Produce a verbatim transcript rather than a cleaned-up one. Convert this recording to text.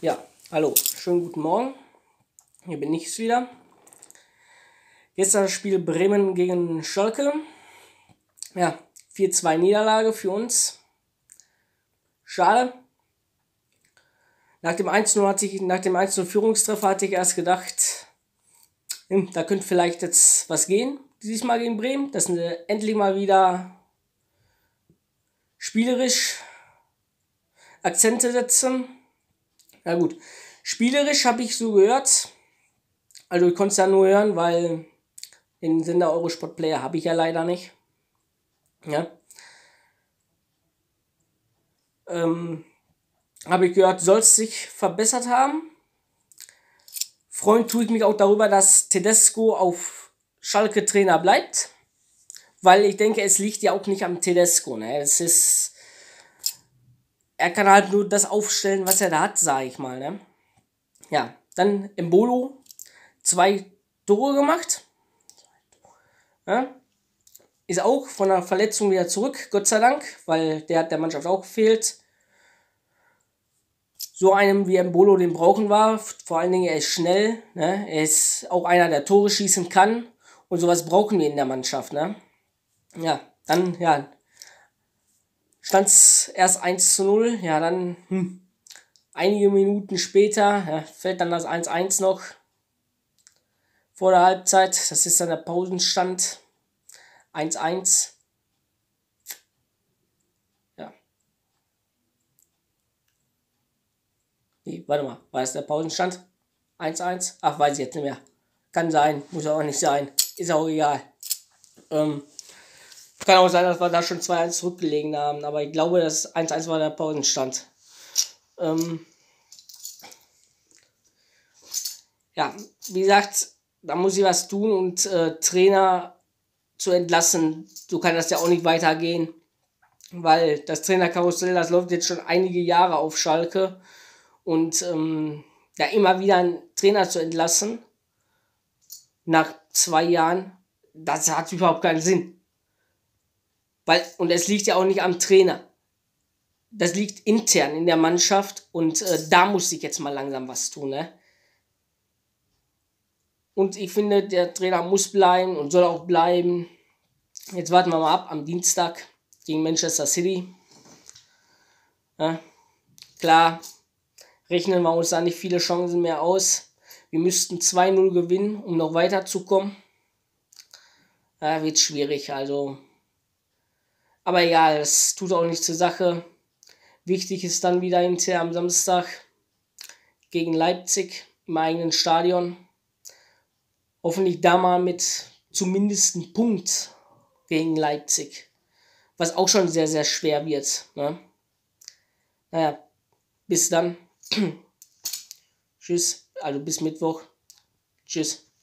Ja, hallo, schönen guten Morgen. Hier bin ich wieder. Gestern das Spiel Bremen gegen Schalke. Ja, vier zwei Niederlage für uns. Schade. Nach dem eins null hatte ich, nach dem eins null Führungstreffer hatte ich erst gedacht, hm, da könnte vielleicht jetzt was gehen, dieses Mal gegen Bremen, dass wir endlich mal wieder spielerisch Akzente setzen. Na gut, spielerisch habe ich so gehört, also ich konnte es ja nur hören, weil den Sender Eurosport Player habe ich ja leider nicht. Ja. Ähm, habe ich gehört, soll es sich verbessert haben. Freuen tue ich mich auch darüber, dass Tedesco auf Schalke Trainer bleibt. Weil ich denke, es liegt ja auch nicht am Tedesco. Ne? Es ist, er kann halt nur das aufstellen, was er da hat, sage ich mal. Ne? Ja, dann Embolo zwei Tore gemacht. Ja? Ist auch von der Verletzung wieder zurück, Gott sei Dank, weil der hat der Mannschaft auch gefehlt. So einem wie Embolo, den brauchen wir. Vor allen Dingen, er ist schnell. Ne? Er ist auch einer, der Tore schießen kann. Und sowas brauchen wir in der Mannschaft. Ne? Ja, dann, ja, stand es erst eins zu null. Ja, dann, hm, einige Minuten später, ja, fällt dann das eins eins noch vor der Halbzeit. Das ist dann der Pausenstand. eins eins. Ja. Nee, warte mal, war das der Pausenstand? eins eins? Ach, weiß ich jetzt nicht mehr. Kann sein, muss auch nicht sein. Ist auch egal. Ähm, kann auch sein, dass wir da schon zwei eins zurückgelegen haben, aber ich glaube, das eins eins war der Pausenstand. Ähm, ja, wie gesagt, da muss ich was tun und äh, Trainer zu entlassen, so kann das ja auch nicht weitergehen, weil das Trainerkarussell, das läuft jetzt schon einige Jahre auf Schalke und ähm, ja, immer wieder einen Trainer zu entlassen, nach zwei Jahren, das hat überhaupt keinen Sinn. Weil, und es liegt ja auch nicht am Trainer. Das liegt intern in der Mannschaft und äh, da muss sich jetzt mal langsam was tun. Ne? Und ich finde, der Trainer muss bleiben und soll auch bleiben. Jetzt warten wir mal ab am Dienstag gegen Manchester City. Ja, klar, rechnen wir uns da nicht viele Chancen mehr aus. Wir müssten zwei null gewinnen, um noch weiterzukommen. Ja, wird schwierig, also. Aber egal, es tut auch nichts zur Sache. Wichtig ist dann wieder hinterher am Samstag gegen Leipzig im eigenen Stadion. Hoffentlich da mal mit zumindest einem Punkt gegen Leipzig. Was auch schon sehr, sehr schwer wird. Ne? Naja, bis dann. Tschüss, also bis Mittwoch. Tschüss.